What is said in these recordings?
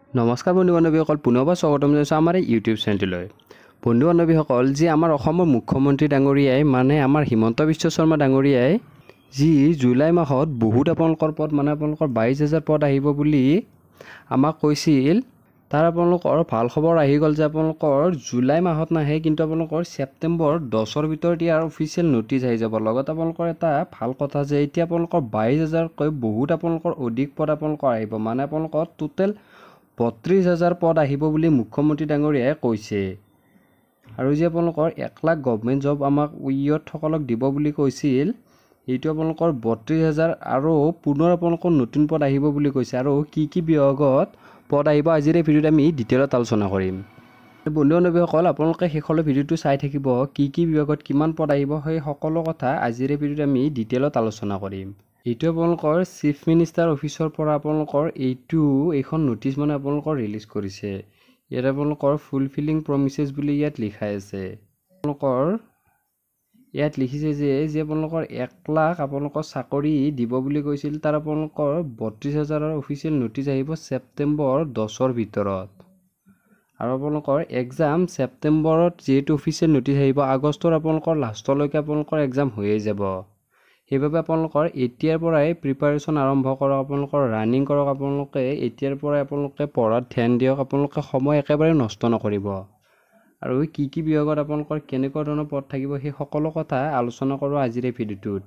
নমস্কাৰ বন্ধু বান্ধৱীসকল, পুনৰবাৰ স্বাগতম জনাইছোঁ আমাৰ এই ইউটিউব চেনেলটোলৈ। বন্ধু বান্ধৱীসকল, যি আমাৰ অসমৰ মুখ্যমন্ত্ৰী ডাঙৰীয়াই আমাৰ হিমন্ত বিশ্ব শৰ্মা ডাঙৰীয়াই যি জুলাই মাহত বহুত আপোনালোকৰ পদ আপোনালোকৰ 22,000 পদ আহিব বুলি আমাক কৈছিল, তাৰ আপোনালোকৰ ভাল খবৰ আহি গ'ল যে আপোনালোকৰ জুলাই মাহত নাহে, কিন্তু আপোনালোকৰ ছেপ্টেম্বৰ 10ৰ ভিতৰত ইয়াৰ অফিচিয়েল নটিচ আহি যাব। লগতে আপোনালোকৰ এটা ভাল কথা যে এতিয়া আপোনালোকৰ 22,000কৈ বহুত আপোনালোকৰ অধিক পদ আপোনালোকৰ আহিব, আপোনালোকৰ টোটেল 32,000 পদ আহিব বুলি মুখ্যমন্ত্ৰী ডাঙৰীয়াই কৈছে। আৰু যি আপোনালোকৰ 1 লাখ গভৰ্ণমেণ্ট জব আমাক ইয়থসকলক দিব বুলি কৈছিল, এইটো আপোনালোকৰ 32,000 আৰু পুনৰ আপোনালোকৰ নতুন পদ আহিব বুলি কৈছে। আৰু কি বিভাগত পদ আহিব আজিৰ এই ভিডিঅ'ত আমি ডিটেইলত আলোচনা কৰিম। বন্ধু বান্ধৱীসকল, আপোনালোকে শেষলৈ ভিডিঅ'টো চাই থাকিব, কি বিভাগত কিমান পদ আহিব সেই সকলো কথা আজিৰ এই ভিডিঅ'ত আমি ডিটেইলত আলোচনা কৰিম। এইটো আপোনালোকৰ চিফ মিনিষ্টাৰ অফিচৰ পৰা আপোনালোকৰ এইখন নটিচ আপোনালোকৰ ৰিলিজ কৰিছে। ইয়াত আপোনালোকৰ ফুলফিলিং প্ৰমিছেছ বুলি ইয়াত লিখাই আছে। আপোনালোকৰ ইয়াত লিখিছে যে আপোনালোকৰ 1 লাখ আপোনালোকৰ চাকৰি দিব বুলি কৈছিল, তাৰ আপোনালোকৰ 32,000ৰ অফিচিয়েল নটিচ আহিব ছেপ্টেম্বৰ 10ৰ ভিতৰত। আৰু আপোনালোকৰ এক্সাম ছেপ্টেম্বৰত যিহেতু অফিচিয়েল নটিচ আহিব, আগষ্টৰ আপোনালোকৰ লাষ্টলৈকে আপোনালোকৰ এক্সাম হৈয়ে যাব। সেইবাবে আপোনালোকৰ এতিয়াৰ পৰাই প্ৰিপাৰেশ্যন আৰম্ভ কৰক, আপোনালোকৰ ৰানিং কৰক, আপোনালোকে এতিয়াৰ পৰাই আপোনালোকে পঢ়াত ধ্যান দিয়ক, আপোনালোকে সময় একেবাৰে নষ্ট নকৰিব। আৰু কি বিভাগত আপোনালোকৰ কেনেকুৱা ধৰণৰ পদ থাকিব সেই সকলো কথা আলোচনা কৰোঁ আজিৰ এই ভিডিঅ'টোত।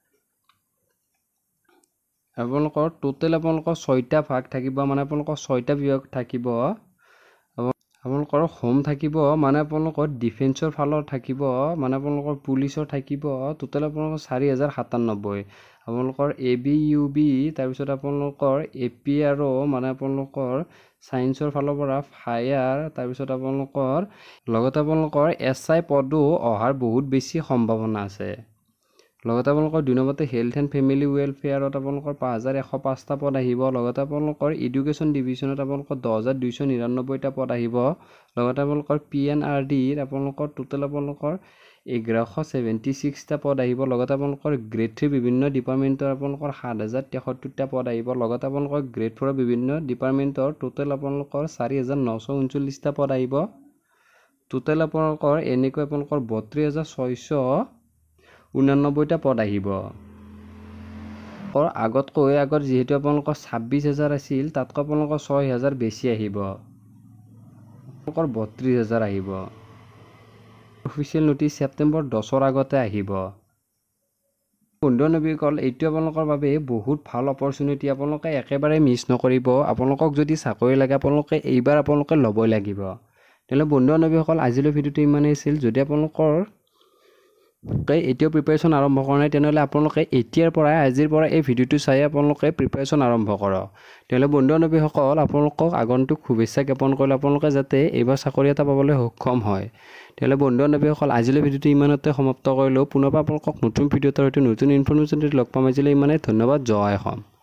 আপোনালোকৰ টোটেল আপোনালোকৰ 6টা ভাগ থাকিব, আপোনালোকৰ 6টা বিভাগ থাকিব। আপোনালোকৰ হোম থাকিব, আপোনালোকৰ ডিফেন্সৰ ফালৰ থাকিব, আপোনালোকৰ পুলিচৰ থাকিব। টোটেল আপোনালোকৰ 4,097। আপোনালোকৰ AB UB, তাৰপিছত আপোনালোকৰ AP আৰু আপোনালোকৰ ছায়েন্সৰ ফালৰ পৰা ফায়াৰ, তাৰপিছত আপোনালোকৰ লগতে আপোনালোকৰ SI পদো অহাৰ বহুত বেছি সম্ভাৱনা আছে। লগতে আপোনালোকৰ 2 নম্বৰতে হেল্থ এণ্ড ফেমিলি ৱেলফেয়াৰত আপোনালোকৰ 5,105টা পদ আহিব। লগতে আপোনালোকৰ এডুকেশ্যন ডিভিজনত আপোনালোকৰ 10,299টা পদ আহিব। লগতে আপোনালোকৰ PNRDত আপোনালোকৰ টোটেল আপোনালোকৰ 1,176টা পদ আহিব। লগতে আপোনালোকৰ গ্ৰেড 3 বিভিন্ন ডিপাৰ্টমেণ্টৰ আপোনালোকৰ 7,073টা পদ আহিব। লগতে আপোনালোকৰ গ্ৰেড 4 বিভিন্ন ডিপাৰ্টমেণ্টৰ টোটেল আপোনালোকৰ 4,939টা পদ আহিব। টোটেল আপোনালোকৰ এনেকৈ আপোনালোকৰ 32,689টা পদ আহিব। আগত যিহেতু আপোনালোকৰ 26,000 আছিল, তাতকৈ আপোনালোকৰ 6,000 বেছি আহিব, আপোনালোকৰ 32,000 আহিব। অফিচিয়েল নটিচ ছেপ্টেম্বৰ 10ৰ আগতে আহিব। বন্ধু বান্ধৱীসকল, এইটো আপোনালোকৰ বাবে বহুত ভাল অপৰচুনিটি, আপোনালোকে একেবাৰে মিছ নকৰিব। আপোনালোকক যদি চাকৰি লাগে আপোনালোকে এইবাৰ আপোনালোকে ল'বই লাগিব। তেনেহ'লে বন্ধু বান্ধৱীসকল, আজিলৈ ভিডিঅ'টো ইমানেই আছিল। যদি আপোনালোকৰ এতিয়াও প্ৰিপাৰেশ্যন আৰম্ভ কৰা নাই, তেনেহ'লে আপোনালোকে আজিৰ পৰা এই ভিডিঅ'টো চাই আপোনালোকে প্ৰিপাৰেশ্যন আৰম্ভ কৰক। তেনেহ'লে বন্ধু বান্ধৱীসকল, আপোনালোকক আগন্তুক শুভেচ্ছা জ্ঞাপন কৰিলে আপোনালোকে যাতে এইবাৰ চাকৰি এটা পাবলৈ সক্ষম হয়। তেনেহ'লে বন্ধু বান্ধৱীসকল, আজিলৈ ভিডিঅ'টো ইমানতে সমাপ্ত কৰিলোঁ। পুনৰ আপোনালোকক নতুন ভিডিঅ'ৰ সৈতে নতুন ইনফৰমেশ্যন লগ পাম। আজিলৈ ইমানেই, ধন্যবাদ, জয় অসম।